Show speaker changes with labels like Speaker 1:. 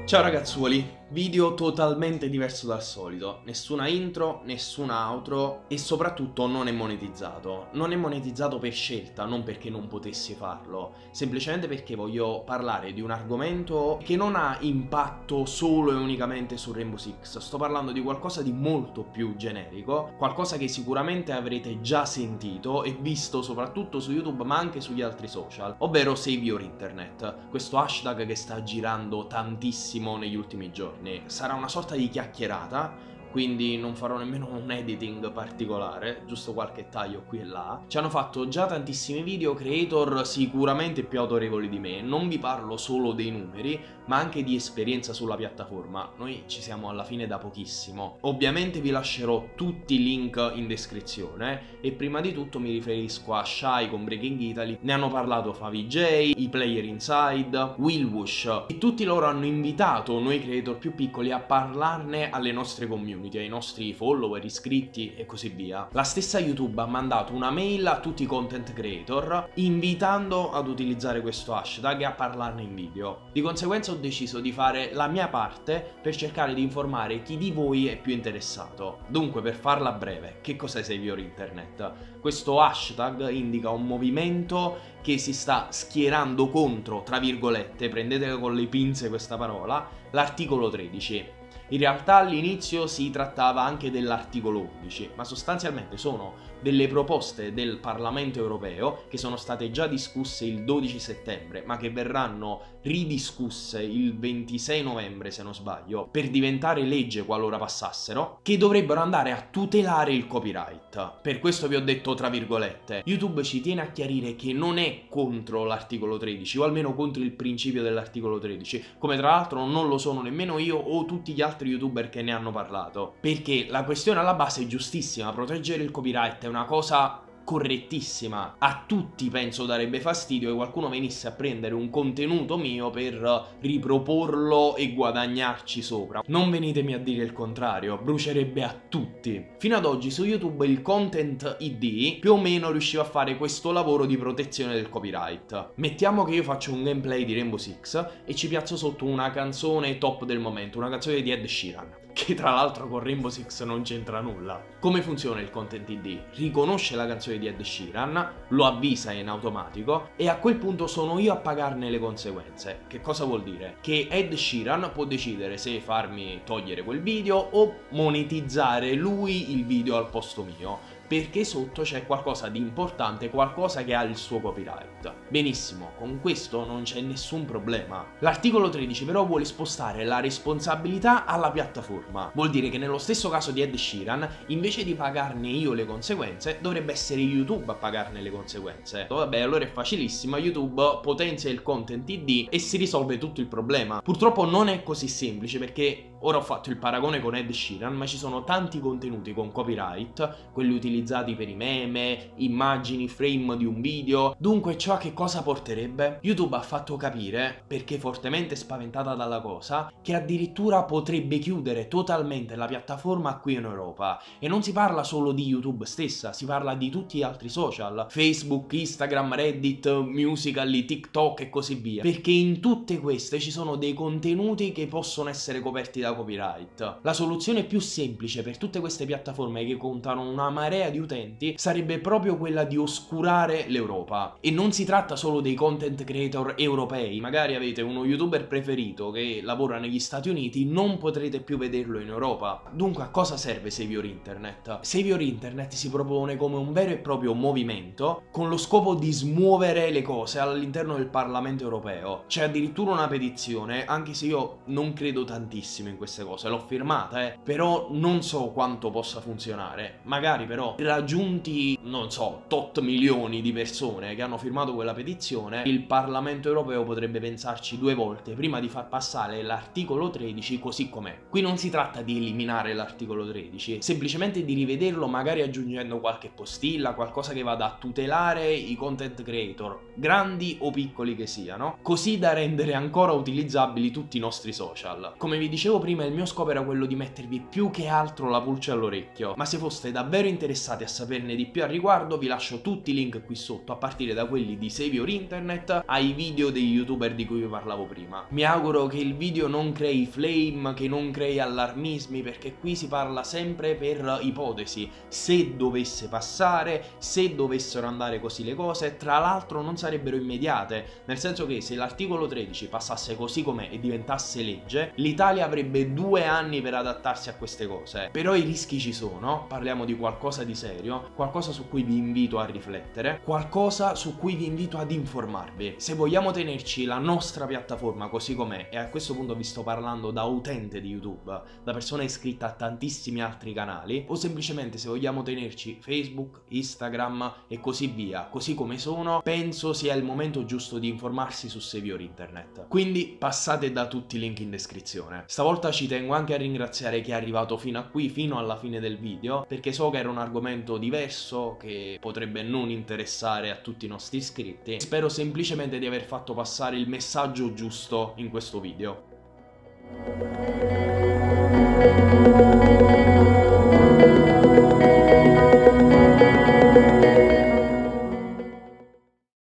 Speaker 1: Ciao ragazzuoli, video totalmente diverso dal solito, nessuna intro, nessuna outro e soprattutto non è monetizzato. Non è monetizzato per scelta, non perché non potessi farlo, semplicemente perché voglio parlare di un argomento che non ha impatto solo e unicamente su Rainbow Six. Sto parlando di qualcosa di molto più generico, qualcosa che sicuramente avrete già sentito e visto soprattutto su YouTube ma anche sugli altri social, ovvero Save Your Internet, questo hashtag che sta girando tantissimo negli ultimi giorni. Sarà una sorta di chiacchierata, quindi non farò nemmeno un editing particolare, giusto qualche taglio qui e là. Ci hanno fatto già tantissimi video creator sicuramente più autorevoli di me. Non vi parlo solo dei numeri, ma anche di esperienza sulla piattaforma. Noi ci siamo alla fine da pochissimo. Ovviamente vi lascerò tutti i link in descrizione e prima di tutto mi riferisco a Shy con Breaking Italy. Ne hanno parlato FaviJ, i Player Inside, Willwush e tutti loro hanno invitato noi creator più piccoli a parlarne alle nostre community, ai nostri follower, iscritti e così via. La stessa YouTube ha mandato una mail a tutti i content creator invitando ad utilizzare questo hashtag e a parlarne in video. Di conseguenza ho deciso di fare la mia parte per cercare di informare chi di voi è più interessato. Dunque, per farla breve, che cos'è Save Your Internet? Questo hashtag indica un movimento che si sta schierando contro, tra virgolette, prendete con le pinze questa parola, l'articolo 13. In realtà all'inizio si trattava anche dell'articolo 11, ma sostanzialmente sono delle proposte del Parlamento europeo che sono state già discusse il 12 settembre, ma che verranno ridiscusse il 26 novembre se non sbaglio, per diventare legge qualora passassero, che dovrebbero andare a tutelare il copyright. Per questo vi ho detto tra virgolette. YouTube ci tiene a chiarire che non è contro l'articolo 13, o almeno contro il principio dell'articolo 13, come tra l'altro non lo sono nemmeno io o tutti gli altri youtuber che ne hanno parlato, perché la questione alla base è giustissima. Proteggere il copyright è una cosa correttissima. A tutti penso darebbe fastidio che qualcuno venisse a prendere un contenuto mio per riproporlo e guadagnarci sopra. Non venitemi a dire il contrario, brucerebbe a tutti. Fino ad oggi su YouTube il Content ID più o meno riusciva a fare questo lavoro di protezione del copyright. Mettiamo che io faccio un gameplay di Rainbow Six e ci piazzo sotto una canzone top del momento, una canzone di Ed Sheeran, che tra l'altro con Rainbow Six non c'entra nulla. Come funziona il Content ID? Riconosce la canzone di Ed Sheeran, lo avvisa in automatico e a quel punto sono io a pagarne le conseguenze. Che cosa vuol dire? Che Ed Sheeran può decidere se farmi togliere quel video o monetizzare lui il video al posto mio, perché sotto c'è qualcosa di importante, qualcosa che ha il suo copyright. Benissimo, con questo non c'è nessun problema. L'articolo 13 però vuole spostare la responsabilità alla piattaforma. Vuol dire che nello stesso caso di Ed Sheeran, invece di pagarne io le conseguenze, dovrebbe essere YouTube a pagarne le conseguenze. Vabbè, allora è facilissimo, YouTube potenzia il Content ID e si risolve tutto il problema. Purtroppo non è così semplice, perché ora ho fatto il paragone con Ed Sheeran, ma ci sono tanti contenuti con copyright, quelli utilizzati per i meme, immagini, frame di un video. Dunque ciò a che cosa porterebbe? YouTube ha fatto capire, perché fortemente spaventata dalla cosa, che addirittura potrebbe chiudere totalmente la piattaforma qui in Europa. E non si parla solo di YouTube stessa, si parla di tutti gli altri social, Facebook, Instagram, Reddit, Musical.ly, TikTok e così via, perché in tutte queste ci sono dei contenuti che possono essere coperti da copyright. La soluzione più semplice per tutte queste piattaforme che contano una marea di utenti sarebbe proprio quella di oscurare l'Europa. E non si tratta solo dei content creator europei. Magari avete uno youtuber preferito che lavora negli Stati Uniti, non potrete più vederlo in Europa. Dunque a cosa serve Save Your Internet? Save Your Internet si propone come un vero e proprio movimento con lo scopo di smuovere le cose all'interno del Parlamento europeo. C'è addirittura una petizione, anche se io non credo tantissimo in queste cose, l'ho firmata, però non so quanto possa funzionare. Magari però raggiunti, non so, tot milioni di persone che hanno firmato quella petizione, il Parlamento europeo potrebbe pensarci due volte prima di far passare l'articolo 13 così com'è. Qui non si tratta di eliminare l'articolo 13, semplicemente di rivederlo, magari aggiungendo qualche postilla, qualcosa che vada a tutelare i content creator, grandi o piccoli che siano, così da rendere ancora utilizzabili tutti i nostri social. Come vi dicevo prima, il mio scopo era quello di mettervi più che altro la pulce all'orecchio, ma se foste davvero interessati interessati a saperne di più al riguardo vi lascio tutti i link qui sotto, a partire da quelli di Save Your Internet ai video degli youtuber di cui vi parlavo prima. Mi auguro che il video non crei flame, che non crei allarmismi, perché qui si parla sempre per ipotesi. Se dovesse passare, se dovessero andare così le cose, tra l'altro non sarebbero immediate, nel senso che se l'articolo 13 passasse così com'è e diventasse legge, l'Italia avrebbe 2 anni per adattarsi a queste cose. Però i rischi ci sono, parliamo di qualcosa di serio, qualcosa su cui vi invito a riflettere, qualcosa su cui vi invito ad informarvi. Se vogliamo tenerci la nostra piattaforma così com'è, e a questo punto vi sto parlando da utente di YouTube, da persona iscritta a tantissimi altri canali, o semplicemente se vogliamo tenerci Facebook, Instagram e così via, così come sono, penso sia il momento giusto di informarsi su Save Your Internet. Quindi passate da tutti i link in descrizione. Stavolta ci tengo anche a ringraziare chi è arrivato fino a qui, fino alla fine del video, perché so che era un argomento diverso che potrebbe non interessare a tutti i nostri iscritti. Spero semplicemente di aver fatto passare il messaggio giusto in questo video.